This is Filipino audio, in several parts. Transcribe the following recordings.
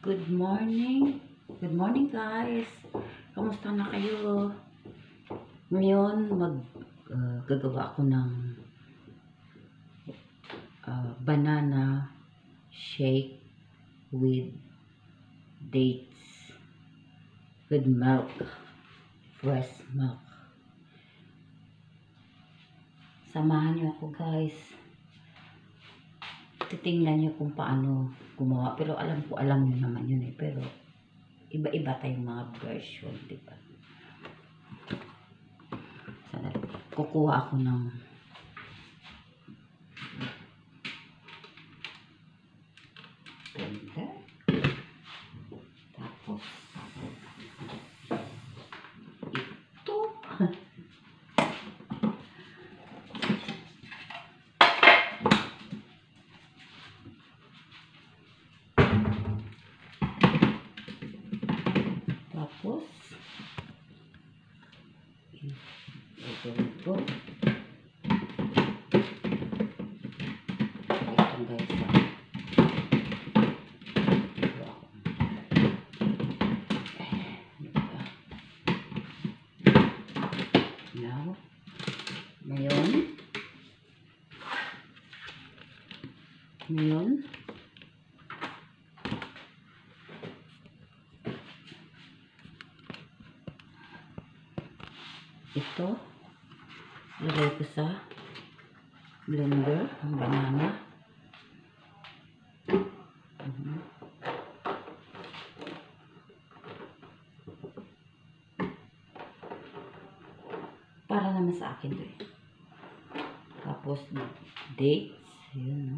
Good morning. Good morning guys. Kamusta na kayo? Ngayon gagawa ako ng banana shake with dates with milk, fresh milk. Samahan niyo ako guys. Titingnan niyo kung paano gumawa, pero alam niyo naman yun pero iba-iba tayong mga version, di ba? Kukuha ako ng blender, tapos ito tapos ito guys. Now, ngayon ito ilagay ko sa blender ang banana. Para naman sa akin to eh. Tapos dates, yun no.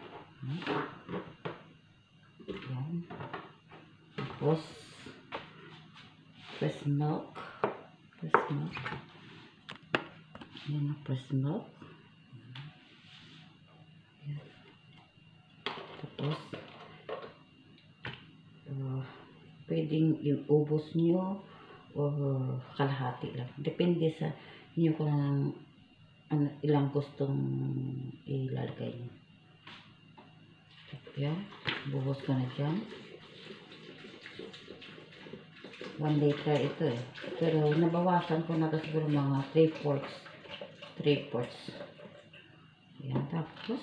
Yan. Tapos fresh milk. Yan ang fresh milk. Yan. Tapos pwedeng iubos nyo o kalahati lang. Depende sa inyo kung ilang gustong ilalagay nyo. Yan. Buhos ko na dyan. 1 liter ito eh. Pero nabawasan ko na siguro mga 3/4. Yan. Tapos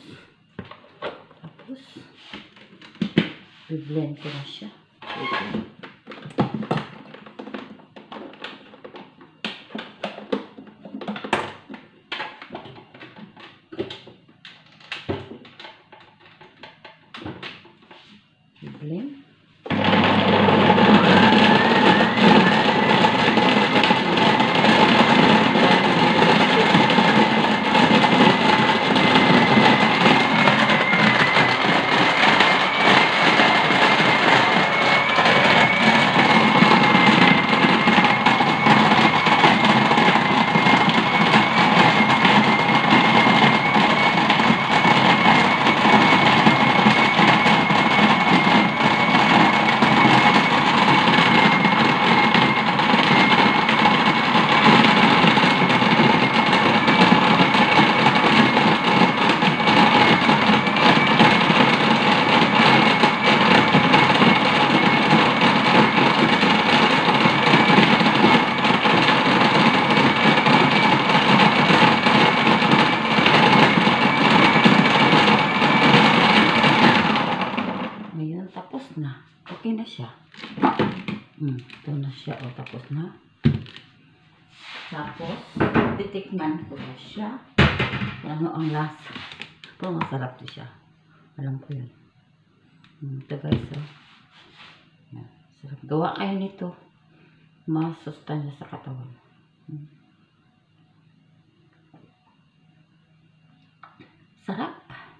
i-blend ko na siya. I-blend. Tapos na. Okay na siya. Ito na siya. O, tapos na. Tapos, titikman ko na siya. Ano ang lasa. Pero masarap to siya. Alam ko yun. Ito guys, o. Yan. Sarap. Gawa kayo nito. Masustansya sa katawan. Sarap.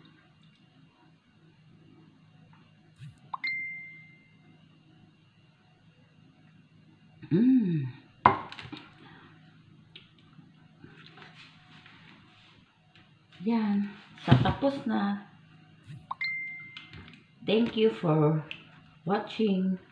Yan. So, tapos na. Thank you for watching.